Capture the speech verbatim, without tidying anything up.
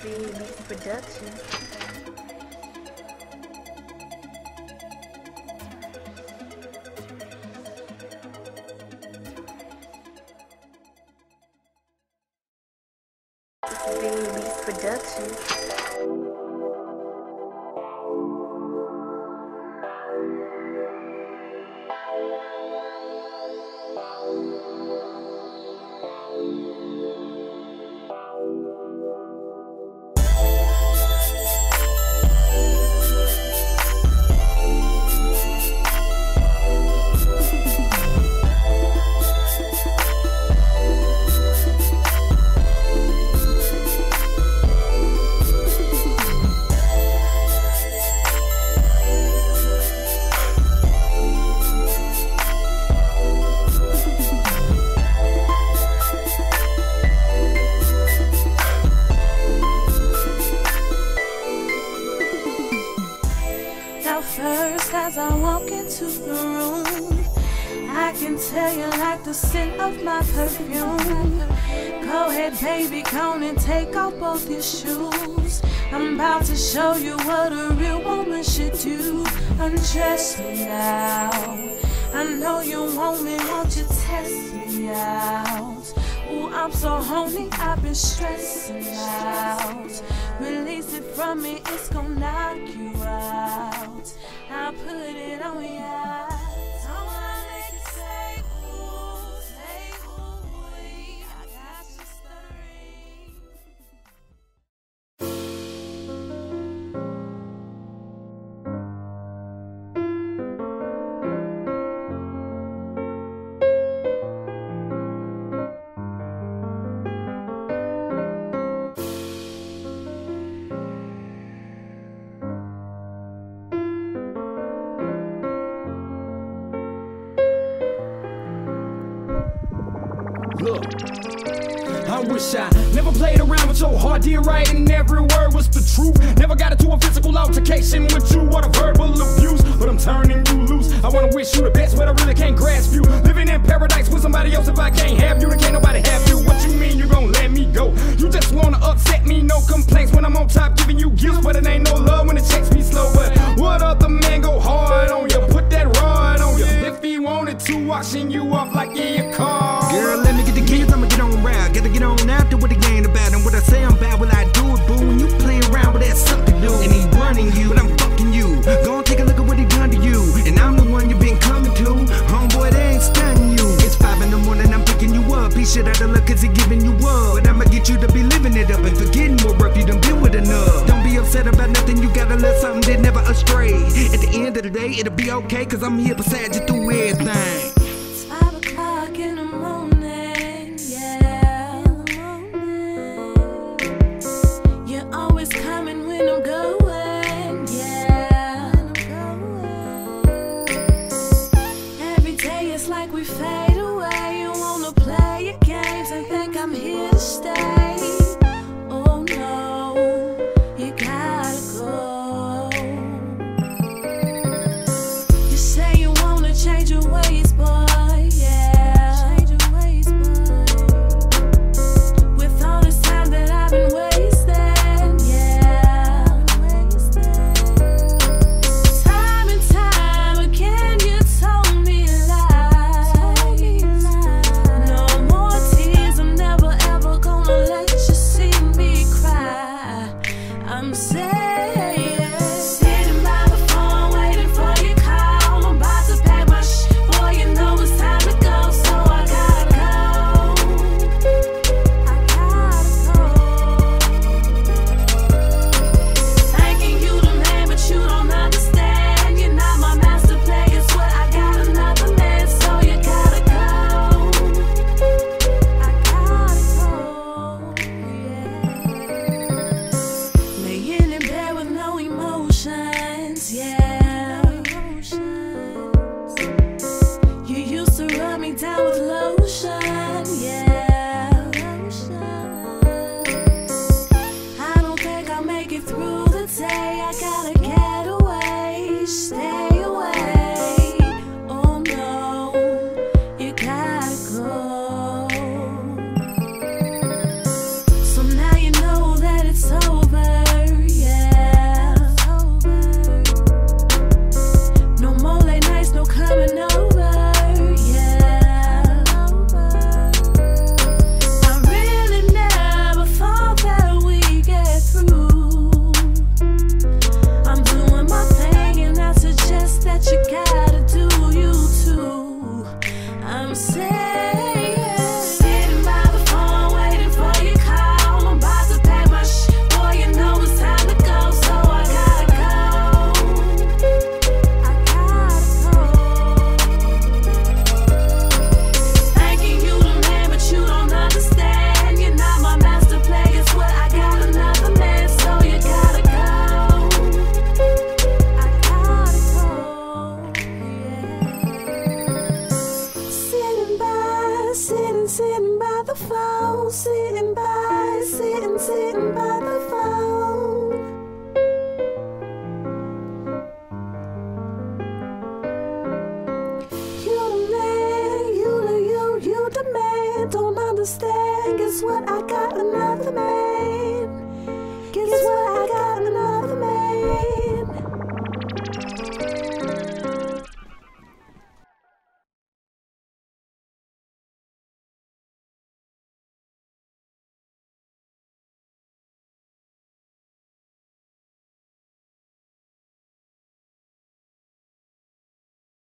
Beats Production. Beats Production. First, as I walk into the room, I can tell you like the scent of my perfume. Go ahead, baby, come and take off both your shoes. I'm about to show you what a real woman should do. Undress me now. I know you want me, won't you test me out? Ooh, I'm so horny, I've been stressing out. Release it from me, it's gonna knock you out. I'll put it on ya. Don't wanna make you say ooh, say ooh, wee. I got you stuttering. Look, I wish I never played around with your heart, did right, and every word was the truth. Never got into a physical altercation with you or a verbal abuse, but I'm turning you loose. I wanna wish you the best, but I really can't grasp you. Living in paradise with somebody else, if I can't have you, then can't nobody have you. What you mean you gon' let me go? You just wanna upset me, no complaints when I'm on top giving you gifts, but it ain't no love when it checks me slow. But what other man go hard on you? Put that rod on you. If he wanted to, washing you off like in your car. Girl, let me get the keys, I'ma get on round. Gotta get on after what the game about. And what I say I'm bad, will I do it, boo? And you playing around with that something new. And he running you, but I'm fucking you. Go and take a look at what he done to you. And I'm the one you been coming to. Homeboy, they ain't stunning you. It's five in the morning, I'm picking you up. He shit out of luck cause he giving you up. But I'ma get you to be living it up and forgetting what rough you done been with enough. Don't be upset about nothing, you gotta let something that never astray. At the end of the day, it'll be okay cause I'm here beside you through everything. It's five o'clock in the morning, yeah, in the morning. You're always coming when I'm going, yeah, when I'm going. Every day it's like we fade away. You wanna play your games and think I'm here to stay. Oh no, you gotta go. You say you wanna change your ways, boy. understand. Guess what? I got another man.